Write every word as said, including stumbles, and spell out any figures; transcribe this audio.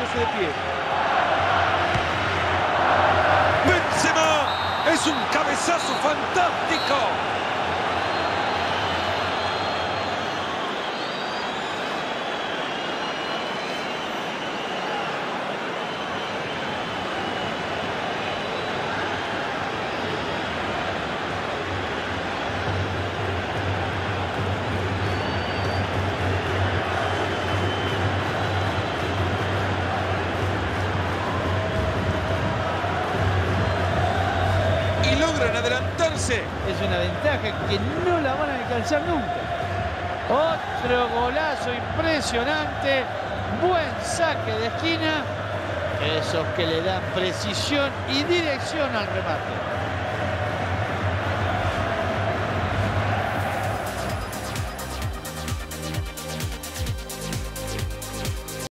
ponerse de pie. Benzema, es un cabezazo fantástico. Logran adelantarse. Es una ventaja que no la van a alcanzar nunca. Otro golazo impresionante. Buen saque de esquina. Esos que le dan precisión y dirección al remate.